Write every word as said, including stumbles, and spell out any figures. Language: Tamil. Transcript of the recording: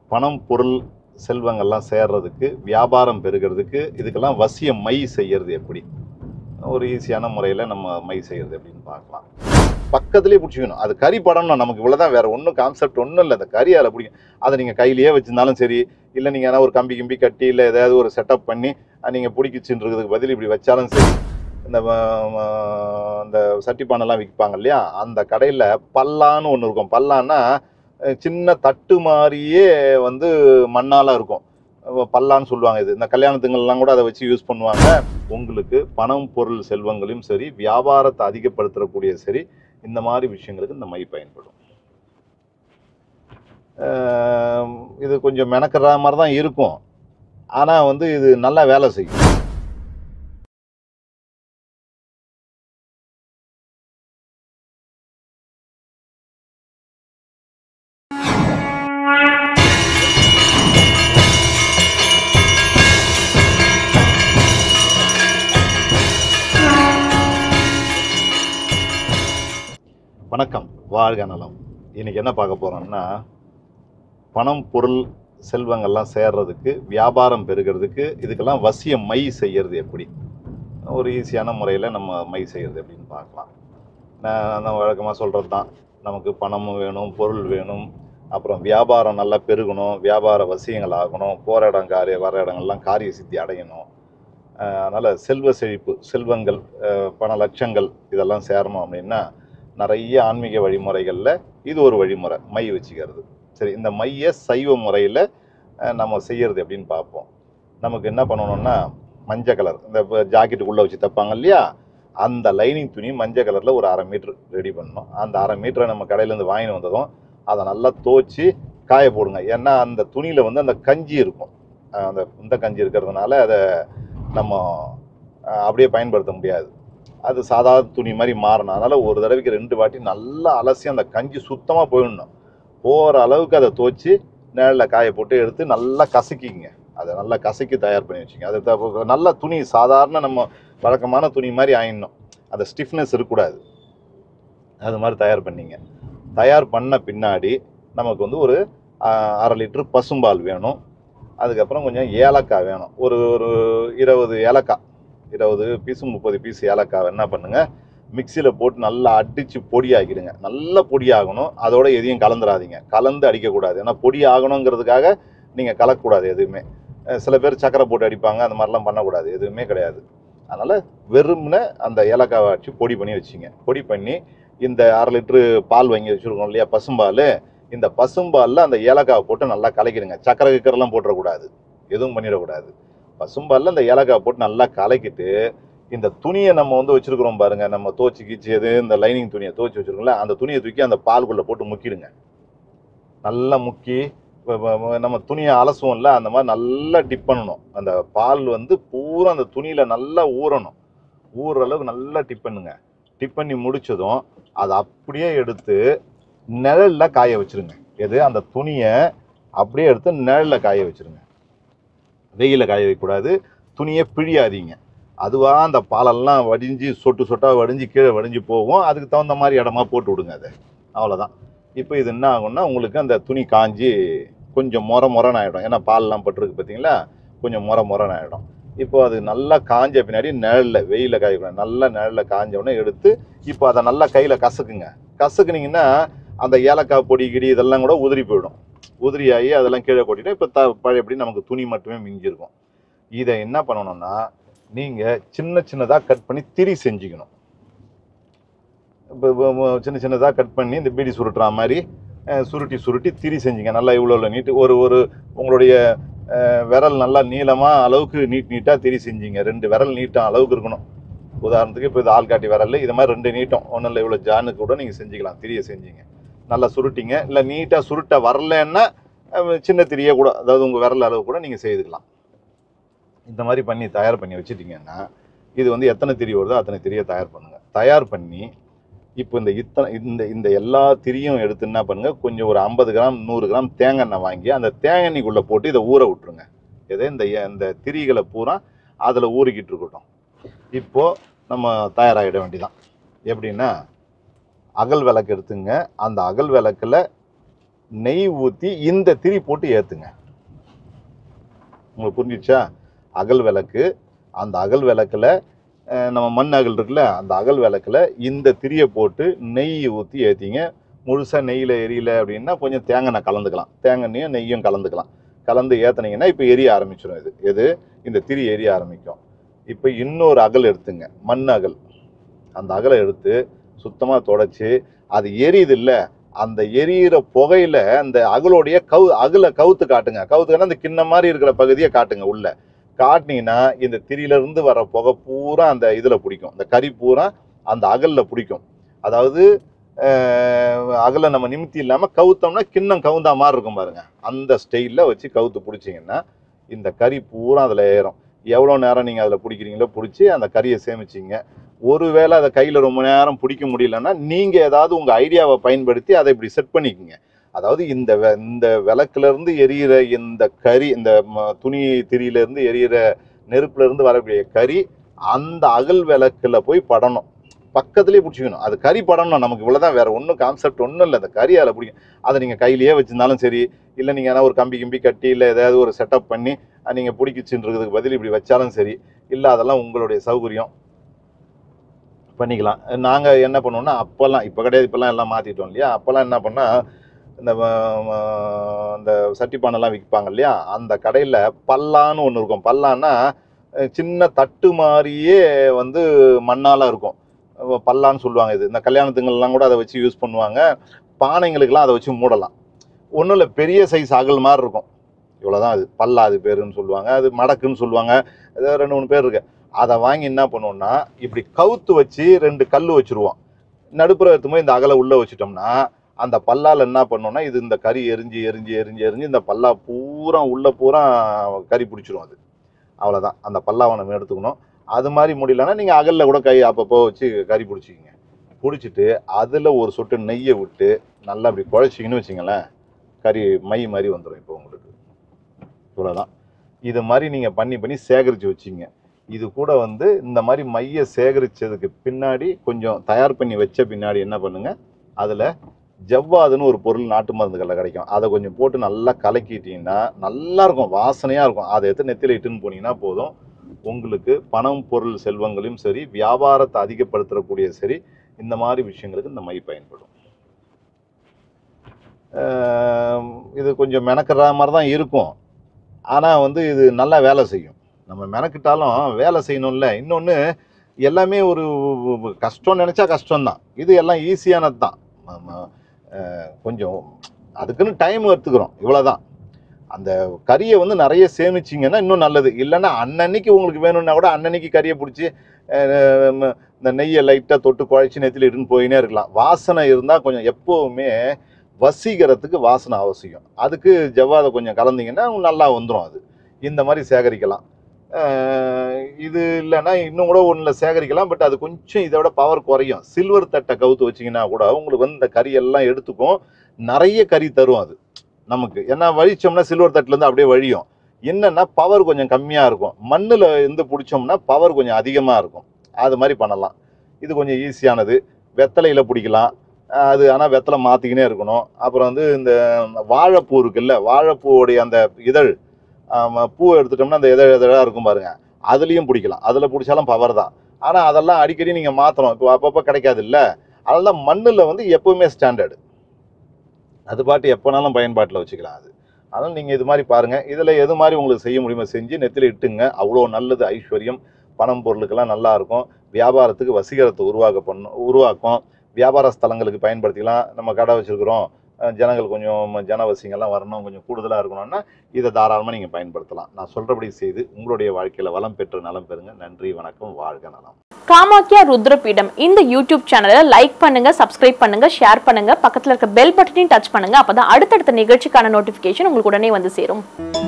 பணம், பொருள், செல்வங்கள்லாம் சேர்றதுக்கு, வியாபாரம் பெருகிறதுக்கு, இதுக்கெல்லாம் வசிய மை செய்யறது எப்படி? ஒரு ஈஸியான முறையில் நம்ம மை செய்யறது எப்படின்னு பார்க்கலாம். பக்கத்துலேயே பிடிச்சிக்கணும். அது கறி படம்னா நமக்கு இவ்வளோதான், வேற ஒன்றும் கான்செப்ட் ஒன்றும் இல்லை. அந்த கறி அதில் பிடிக்கும். அதை நீங்கள் கையிலேயே வச்சிருந்தாலும் சரி, இல்லை நீங்கள் ஏதாவது ஒரு கம்பி கிம்பி கட்டி இல்லை ஏதாவது ஒரு செட்டப் பண்ணி நீங்கள் பிடிக்கிச்சுன்றதுக்கு பதில் இப்படி வச்சாலும் சரி. இந்த இந்த சட்டிப்பானெல்லாம் விற்பாங்க இல்லையா, அந்த கடையில் பல்லான்னு ஒன்று இருக்கும். பல்லான்னா சின்ன தட்டு மாதிரியே வந்து மண்ணால இருக்கும், பல்லான்னு சொல்லுவாங்க. இது இந்த கல்யாணத்துங்கள்லாம் கூட அதை வச்சு யூஸ் பண்ணுவாங்க. உங்களுக்கு பணம், பொருள், செல்வங்களையும் சரி, வியாபாரத்தை அதிகப்படுத்தக்கூடிய சரி, இந்த மாதிரி விஷயங்களுக்கு இந்த மை பயன்படும். இது கொஞ்சம் மெனக்கிற மாதிரி தான் இருக்கும், ஆனால் வந்து இது நல்லா வேலை செய்யும். வணக்கம், வாழ்க நலம். இன்னைக்கு என்ன பார்க்க போறோம்னா, பணம், பொருள், செல்வங்கள்லாம் சேர்றதுக்கு, வியாபாரம் பெருகிறதுக்கு, இதுக்கெல்லாம் வசிய மை செய்யறது எப்படி? ஒரு ஈஸியான முறையில் நம்ம மை செய்யறது எப்படின்னு பார்க்கலாம். நான் வழக்கமாக சொல்கிறது தான், நமக்கு பணமும் வேணும், பொருள் வேணும், அப்புறம் வியாபாரம் நல்லா பெருகணும், வியாபார வசியங்கள் ஆகணும், போகிற இடம் காரிய வர இடங்கள்லாம் காரிய சித்தி அடையணும். அதனால் செல்வ செழிப்பு, செல்வங்கள், பண லட்சங்கள் இதெல்லாம் சேரணும் அப்படின்னா நிறைய ஆன்மீக வழிமுறைகளில் இது ஒரு வழிமுறை, மை வச்சுக்கிறது. சரி, இந்த மையை சைவ முறையில் நம்ம செய்யறது எப்படின்னு பார்ப்போம். நமக்கு என்ன பண்ணணும்னா, மஞ்சள் கலர் இந்த ஜாக்கெட்டுக்குள்ளே வச்சு தைப்பாங்க இல்லையா, அந்த லைனிங் துணி மஞ்சள் கலரில் ஒரு அரை மீட்ரு ரெடி பண்ணணும். அந்த அரை மீட்டரை நம்ம கடையிலேருந்து வாங்கிட்டு வந்ததும் அதை நல்லா துவச்சி காய போடுங்க. ஏன்னா அந்த துணியில் வந்து அந்த கஞ்சி இருக்கும், அந்த இந்த கஞ்சி இருக்கிறதுனால அதை நம்ம அப்படியே பயன்படுத்த முடியாது. அது சாதாரண துணி மாதிரி மாறணும். அதனால் ஒரு தடவைக்கு ரெண்டு வாட்டி நல்லா அலசி அந்த கஞ்சி சுத்தமாக போயிடணும். போகிற அளவுக்கு அதை துவச்சி நிழலில் காய போட்டு எடுத்து நல்லா கசக்கிங்க. அதை நல்லா கசக்கி தயார் பண்ணி வச்சுங்க. அது நல்ல துணி, சாதாரண நம்ம வழக்கமான துணி மாதிரி ஆயிடணும், அந்த ஸ்டிஃப்னஸ் இருக்கக்கூடாது. அது மாதிரி தயார் பண்ணிங்க. தயார் பண்ண பின்னாடி நமக்கு வந்து ஒரு அரை லிட்ரு பசும்பால் வேணும். அதுக்கப்புறம் கொஞ்சம் ஏலக்காய் வேணும். ஒரு ஒரு இருபது ஏலக்காய், இருபது பீஸு முப்பது பீஸ் ஏலக்காய் என்ன பண்ணுங்க, மிக்சியில் போட்டு நல்லா அடித்து பொடி ஆக்கிடுங்க. நல்ல பொடி ஆகணும். அதோட எதையும் கலந்துடாதீங்க, கலந்து அடிக்கக்கூடாது. ஏன்னா பொடி ஆகணுங்கிறதுக்காக நீங்கள் கலக்கக்கூடாது எதுவுமே. சில பேர் சக்கரை போட்டு அடிப்பாங்க, அந்த மாதிரிலாம் பண்ணக்கூடாது, எதுவுமே கிடையாது. அதனால் வெறும்னு அந்த ஏலக்காவை அடித்து பொடி பண்ணி வச்சுங்க. பொடி பண்ணி இந்த அரை லிட்ரு பால் வாங்கி வச்சுருக்கோம் இல்லையா, பசும்பால், இந்த பசும்பாலில் அந்த ஏலக்காவை போட்டு நல்லா கலக்கிடுங்க. சக்கரை கிக்கரெல்லாம் போட்டுறக்கூடாது, எதுவும் பண்ணிடக்கூடாது. பசும்பாலில் அந்த ஏலக்காய் போட்டு நல்லா கலக்கிட்டு, இந்த துணியை நம்ம வந்து வச்சுருக்கிறோம் பாருங்கள், நம்ம தோச்சி கீச்சி எது இந்த லைனிங் துணியை தோச்சி வச்சுருக்கோம்ல, அந்த துணியை தூக்கி அந்த பால்குள்ளே போட்டு முக்கிடுங்க. நல்லா முக்கி நம்ம துணியை அலசுவோம்ல, அந்த மாதிரி நல்லா டிப் பண்ணணும். அந்த பால் வந்து பூரா அந்த துணியில் நல்லா ஊறணும். ஊறுற அளவுக்கு நல்லா டிப் பண்ணுங்க. டிப் பண்ணி முடித்ததும் அதை அப்படியே எடுத்து நிழலில் காய வச்சுருங்க. எது, அந்த துணியை அப்படியே எடுத்து நிழலில் காய வச்சுருங்க. வெயிலில் காய வைக்கக்கூடாது, துணியை பிழியாதீங்க. அதுவாக அந்த பாலெல்லாம் வடிஞ்சு சொட்டு சொட்டாக வடிஞ்சு கீழே வடிஞ்சு போகும். அதுக்கு தகுந்த மாதிரி இடமா போட்டு விடுங்க அதை, அவ்வளோதான். இப்போ இது என்ன ஆகும்னா, உங்களுக்கு அந்த துணி காஞ்சி கொஞ்சம் முற முறன்னு ஆகிடும். ஏன்னா பால்லாம் பட்டுருக்கு பார்த்தீங்களா, கொஞ்சம் முற முறன்னு ஆகிடும். இப்போ அது நல்லா காஞ்ச பின்னாடி நிழலில், வெயிலில் காயக்கூடாது, நல்லா நிழலில் காஞ்ச உடனே எடுத்து இப்போ அதை நல்லா கையில் கசக்குங்க. கசக்குனிங்கன்னா அந்த ஏலக்காய் பொடி கிடி இதெல்லாம் கூட உதிரி போயிடும். உதிரி ஆகி அதெல்லாம் கீழே கொட்டினா இப்போ த பழையபடி நமக்கு துணி மட்டுமே மிஞ்சிருக்கும். இதை என்ன பண்ணணும்னா, நீங்கள் சின்ன சின்னதாக கட் பண்ணி திரி செஞ்சுக்கணும். இப்போ சின்ன சின்னதாக கட் பண்ணி இந்த பீடி சுருட்டுற மாதிரி சுருட்டி சுருட்டி திரி செஞ்சுங்க. நல்லா இவ்வளோ நீட்டு, ஒரு ஒரு உங்களுடைய விரல் நல்லா நீளமாக அளவுக்கு நீட் நீட்டாக திரி செஞ்சுங்க. ரெண்டு விரல் நீட்டம் அளவுக்கு இருக்கணும். உதாரணத்துக்கு இப்போ இது ஆள்காட்டி விரல், இது மாதிரி ரெண்டு நீட்டம், ஒன்றும் இல்லை இவ்வளோ ஜானுக்கு கூட நீங்கள் செஞ்சுக்கலாம். திரியை செஞ்சுங்க, நல்லா சுருட்டிங்க. இல்லை நீட்டாக சுருட்ட வரலன்னா சின்ன திரியை கூட, அதாவது உங்கள் விரல் அளவு கூட நீங்கள் செய்துக்கலாம். இந்த மாதிரி பண்ணி தயார் பண்ணி வச்சுட்டிங்கன்னா, இது வந்து எத்தனை திரி வருதோ அத்தனை திரியை தயார் பண்ணுங்கள். தயார் பண்ணி இப்போ இந்த இத்தனை இந்த இந்த எல்லா திரியும் எடுத்து என்ன பண்ணுங்கள், கொஞ்சம் ஒரு ஐம்பது கிராம் நூறு கிராம் தேங்காய் எண்ணெய் வாங்கி அந்த தேங்காய் எண்ணெய்க்குள்ளே போட்டு இதை ஊற விட்டுருங்க. எதை, இந்த இந்த திரிகளை பூரா அதில் ஊறிக்கிட்டு இருக்கட்டும். இப்போது நம்ம தயாராகிட வேண்டிதான். எப்படின்னா, அகல் விளக்கு எடுத்துங்க. அந்த அகல் விளக்கில் நெய் ஊற்றி இந்த திரி போட்டு ஏற்றுங்க. உங்களுக்கு புரிஞ்சிச்சா? அகல் விளக்கு, அந்த அகல் விளக்கில் நம்ம மண் அகல் இருக்குல்ல, அந்த அகல் விளக்கில் இந்த திரியை போட்டு நெய் ஊற்றி ஏற்றிங்க. முழுசாக நெய்யில் எரியல அப்படின்னா கொஞ்சம் தேங்காய் எண்ணெய் கலந்துக்கலாம், தேங்காய் எண்ணெயும் நெய்யும் கலந்துக்கலாம். கலந்து ஏற்றினீங்கன்னா இப்போ எரிய ஆரம்பிச்சிடும். இது எது இந்த திரி எரிய ஆரம்பிக்கும். இப்போ இன்னொரு அகல் எடுத்துங்க, மண் அகல். அந்த அகலை எடுத்து சுத்தமாக தொடச்சி அது எரியுது இல்லை, அந்த எரியிற புகையில அந்த அகலோடைய கவு அகலை கவுத்து காட்டுங்க. கவுத்துக்கன்னா அந்த கிண்ண மாதிரி இருக்கிற பகுதியை காட்டுங்க. உள்ள காட்டினீங்கன்னா இந்த திரியிலிருந்து வர புகை பூரா அந்த இதில் பிடிக்கும், அந்த கறி பூரா அந்த அகலில் பிடிக்கும். அதாவது அகலை நம்ம நிமித்தி இல்லாமல் கவுத்தோம்னா கிண்ணம் கவுந்தா மாதிரி இருக்கும் பாருங்க. அந்த ஸ்டைலில் வச்சு கவுத்து பிடிச்சிங்கன்னா இந்த கறி பூரா அதில் ஏறும். எவ்வளோ நேரம் நீங்கள் அதில் பிடிக்கிறீங்களோ பிடிச்சி அந்த கறியை சேமிச்சிங்க. ஒருவேளை அதை கையில் ரொம்ப நேரம் பிடிக்க முடியலன்னா நீங்கள் ஏதாவது உங்கள் ஐடியாவை பயன்படுத்தி அதை இப்படி செட் பண்ணிக்கோங்க. அதாவது இந்த இந்த விளக்குலேருந்து எரியிற இந்த கறி, இந்த துணி திரியிலேருந்து எரியிற நெருப்புலேருந்து வரக்கூடிய கறி அந்த அகல் விளக்கில் போய் படணும். பக்கத்துலேயே பிடிச்சிக்கணும். அது கறி படணும். நமக்கு இவ்வளோதான், வேறு ஒன்றும் கான்செப்ட் ஒன்றும் இல்லை. அந்த கறி அதில் பிடிக்கும். அதை நீங்கள் கையிலேயே வச்சுருந்தாலும் சரி, இல்லை நீங்கள் ஏதாவது ஒரு கம்பி கிம்பி கட்டி இல்லை ஏதாவது ஒரு செட்டப் பண்ணி நீங்கள் பிடிக்கிச்சுன்றதுக்கு பதில் இப்படி வச்சாலும் சரி, இல்லை அதெல்லாம் உங்களுடைய சௌகரியம் பண்ணிக்கலாம். நாங்கள் என்ன பண்ணுவோம்னா அப்போல்லாம், இப்போ கிடையாது, இப்போல்லாம் எல்லாம் மாற்றிட்டோம் இல்லையா. அப்போல்லாம் என்ன பண்ணால் இந்த இந்த சட்டி பானைலாம் விற்பாங்க இல்லையா, அந்த கடையில் பல்லான்னு ஒன்று இருக்கும். பல்லான்னா சின்ன தட்டு மாதிரியே வந்து மண்ணால் இருக்கும், பல்லான்னு சொல்லுவாங்க. இது இந்த கல்யாணத்துங்கள்லாம் கூட அதை வச்சு யூஸ் பண்ணுவாங்க. பானைங்களுக்கெல்லாம் அதை வச்சு மூடலாம். ஒன்றும் இல்லை, பெரிய சைஸ் அகல் மாதிரி இருக்கும். இவ்வளோதான். அது பல்லா, அது பேருன்னு சொல்லுவாங்க. அது மடக்குன்னு சொல்லுவாங்க. ஏதாவது ரெண்டு மூணு பேர் இருக்கு. அதை வாங்கி என்ன பண்ணுவோம்னா இப்படி கவுத்து வச்சு ரெண்டு கல் வச்சுருவோம். நடுப்புற எடுத்தும்போது இந்த அகலை உள்ளே வச்சுட்டோம்னா அந்த பல்லால் என்ன பண்ணோம்னா இது இந்த கறி எரிஞ்சு எரிஞ்சு எரிஞ்சு எரிஞ்சு இந்த பல்லா பூரா உள்ள பூரா கறி பிடிச்சிரும். அது அவ்வளோதான். அந்த பல்லாவை நம்ம எடுத்துக்கணும். அது மாதிரி முடியலன்னா நீங்கள் அகலில் கூட கை அப்பப்போ வச்சு கறி பிடிச்சிக்கிங்க. பிடிச்சிட்டு அதில் ஒரு சொட்டு நெய்யை விட்டு நல்லா அப்படி குழச்சிங்கன்னு வச்சிங்களேன், கறி மை மாதிரி வந்துடும். இப்போ உங்களுக்கு இவ்வளோதான். இது மாதிரி நீங்கள் பண்ணி பண்ணி சேகரித்து வச்சிங்க. இது கூட வந்து இந்த மாதிரி மையை சேகரித்ததுக்கு பின்னாடி கொஞ்சம் தயார் பண்ணி வச்ச பின்னாடி என்ன பண்ணுங்கள், அதில் ஜவ்வாதுன்னு ஒரு பொருள் நாட்டு மருந்துகளில் கிடைக்கும். அதை கொஞ்சம் போட்டு நல்லா கலக்கிட்டீங்கன்னா நல்லாயிருக்கும், வாசனையாக இருக்கும். அதை எடுத்து நெத்தியில் இட்டுன்னு போனீங்கன்னா போதும், உங்களுக்கு பணம் பொருள் செல்வங்களையும் சரி, வியாபாரத்தை அதிகப்படுத்தக்கூடிய சரி, இந்த மாதிரி விஷயங்களுக்கு இந்த மை பயன்படும். இது கொஞ்சம் மெனக்கிற மாதிரி தான் இருக்கும், ஆனால் வந்து இது நல்லா வேலை செய்யும். நம்ம மெனக்கிட்டாலும் வேலை செய்யணும்ல. இன்னொன்று எல்லாமே ஒரு கஷ்டம் நினச்சா கஷ்டம்தான். இது எல்லாம் ஈஸியானது தான். கொஞ்சம் அதுக்குன்னு டைம் எடுத்துக்கிறோம், இவ்வளோதான். அந்த கறியை வந்து நிறைய சேமிச்சிங்கன்னா இன்னும் நல்லது. இல்லைன்னா அன்னன்னைக்கு உங்களுக்கு வேணும்னா கூட அன்னன்னைக்கு கறியை பிடிச்சி இந்த நெய்யை லைட்டாக தொட்டு குழைச்சி நெத்தியில் இட்டுன்னு போயினே இருக்கலாம். வாசனை இருந்தால் கொஞ்சம் எப்போவுமே வசீகரத்துக்கு வாசனை அவசியம். அதுக்கு ஜவ்வாதை கொஞ்சம் கலந்தீங்கன்னா நல்லா வந்துடும். அது இந்த மாதிரி சேகரிக்கலாம். இது இல்லைன்னா இன்னும் கூட ஒன்றில் சேகரிக்கலாம். பட் அது கொஞ்சம் இதை விட பவர் குறையும். சில்வர் தட்டை கவுத்து வச்சிங்கன்னா கூட உங்களுக்கு வந்து இந்த கறியெல்லாம் எடுத்துக்கும், நிறைய கறி தரும் அது நமக்கு. ஏன்னா வழிச்சோம்னா சில்வர் தட்டிலேருந்து அப்படியே வழியும். என்னென்னா பவர் கொஞ்சம் கம்மியாக இருக்கும். மண்ணில் இருந்து பிடிச்சோம்னா பவர் கொஞ்சம் அதிகமாக இருக்கும். அது மாதிரி பண்ணலாம். இது கொஞ்சம் ஈஸியானது. வெத்தலையில் பிடிக்கலாம் அது, ஆனால் வெத்தலை மாற்றிக்கினே இருக்கணும். அப்புறம் வந்து இந்த வாழைப்பூ இருக்குல்ல, வாழைப்பூவோடைய அந்த இதழ் பூ எடுத்துட்டோம்னா அந்த இதழ் இதழாக இருக்கும் பாருங்க, அதுலேயும் பிடிக்கலாம். அதில் பிடிச்சாலும் பவர் தான். ஆனால் அதெல்லாம் அடிக்கடி நீங்கள் மாற்றணும். இப்போ அப்பப்போ கிடைக்காது இல்லை. அதெல்லாம் மண்ணில் வந்து எப்போவுமே ஸ்டாண்டர்டு. அது பாட்டு எப்போனாலும் பயன்பாட்டில் வச்சுக்கலாம். அது அதனால் நீங்கள் இது மாதிரி பாருங்கள். இதில் எது மாதிரி உங்களுக்கு செய்ய முடியுமோ செஞ்சு நெத்தியில் இட்டுங்க. அவ்வளோ நல்லது. ஐஸ்வர்யம், பணம் பொருளுக்கெல்லாம் நல்லாயிருக்கும். வியாபாரத்துக்கு வசீகரத்தை உருவாக்க பண்ணும் உருவாக்கும் வியாபார ஸ்தலங்களுக்கு பயன்படுத்திக்கலாம். நம்ம கடை வச்சுருக்கிறோம், ஜனங்கள் கொஞ்சம் ஜனவசியங்கள்லாம் வரணும், கொஞ்சம் கூடுதலாக இருக்கணும்னா இதை தாராளமாக நீங்கள் பயன்படுத்தலாம். நான் சொல்கிறபடி செய்து உங்களுடைய வாழ்க்கையில் வளம் பெற்று நலம் பெறுங்க. நன்றி, வணக்கம், வாழ்க நலம். காமாக்கியா ருத்ரபீடம் இந்த யூடியூப் சேனலை லைக் பண்ணுங்க, சப்ஸ்கிரைப் பண்ணுங்க, ஷேர் பண்ணுங்க, பக்கத்தில் இருக்க பெல் பட்டனையும் டச் பண்ணுங்க. அப்பதான் அடுத்தடுத்த நிகழ்ச்சிக்கான நோட்டிபிகேஷன் உங்களுக்கு உடனே வந்து சேரும்.